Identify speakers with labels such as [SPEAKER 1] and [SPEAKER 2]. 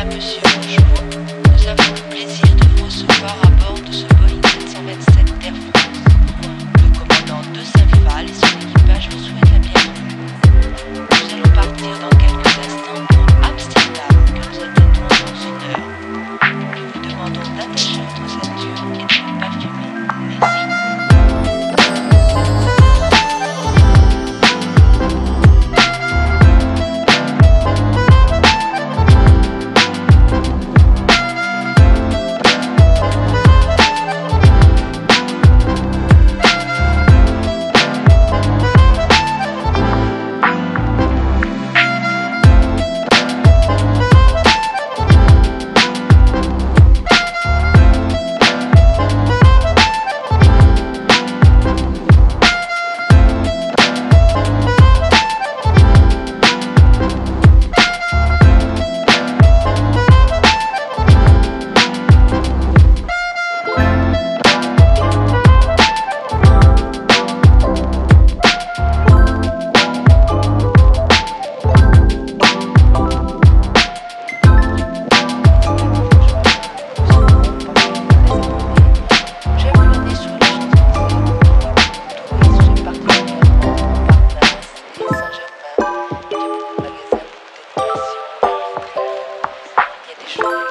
[SPEAKER 1] Madame, Monsieur, bonjour. Nous avons le plaisir de vous recevoir à bord de ce Boeing 727 d'Air France. Le commandant de Saint-Phal et son équipage vous souhaitent la bienvenue. Nous allons partir dans quelques instants pour Amsterdam, que nous attendons dans une heure. Nous vous demandons d'attacher votre ceinture et de ne pas fumer. Merci. Sure.